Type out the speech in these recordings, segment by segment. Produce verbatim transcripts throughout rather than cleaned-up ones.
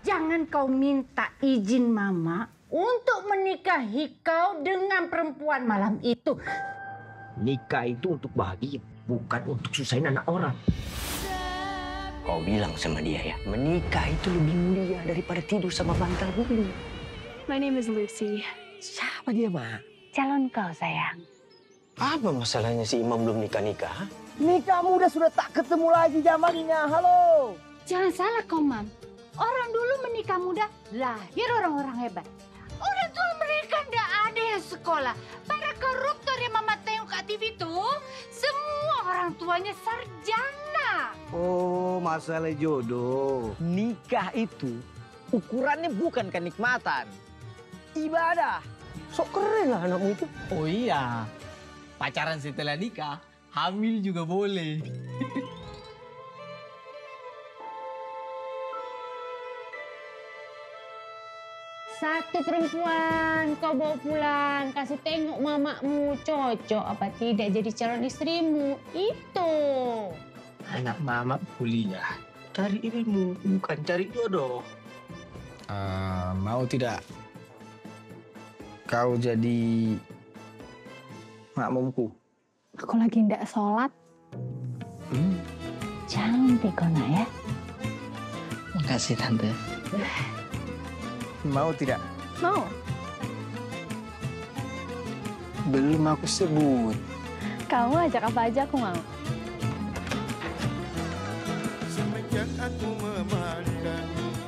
Jangan kau minta izin Mama untuk menikahi kau dengan perempuan malam itu. Nikah itu untuk bahagia, bukan untuk susahin anak orang. Kau bilang sama dia ya, menikah itu lebih mulia daripada tidur sama bantal bulu. My name is Lucy. Siapa dia, Ma? Calon kau, sayang. Apa masalahnya si Imam belum nikah-nikah? Nikah muda sudah tak ketemu lagi zamannya. Halo. Jangan salah kau, Mam. Orang dulu menikah muda, lahir orang-orang hebat. Orang tua mereka ndak ada yang sekolah. Para koruptor yang Mama tengok ke T V itu, semua orang tuanya sarjana. Oh, masalah jodoh. Nikah itu ukurannya bukan kenikmatan, ibadah. Sok keren lah anakmu itu. Oh iya, pacaran setelah nikah, hamil juga boleh. Satu perempuan kau bawa pulang, kasih tengok mamamu cocok apa tidak jadi calon istrimu. Itu. Anak mama kuliah, cari ilmu, bukan cari jodoh. Uh, mau tidak kau jadi makmumku? Aku lagi ndak sholat. Hmm. Cantik kau nak ya. Makasih Tante. Mau tidak? Mau. Belum aku sebut. Kamu ajak apa aja aku mau. Semenjak aku memandang,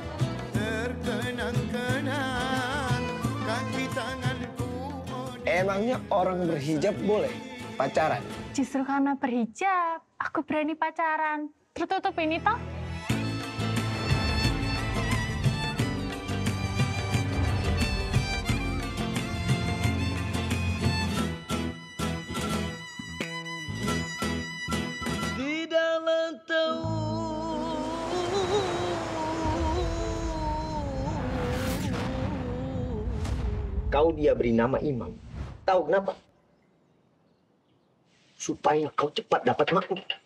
terkenang-kenang kaki tanganku. Emangnya orang berhijab boleh pacaran? Justru karena berhijab, aku berani pacaran. Tertutup ini toh. Kau dia beri nama Imam. Tahu kenapa? Supaya kau cepat dapat makmum.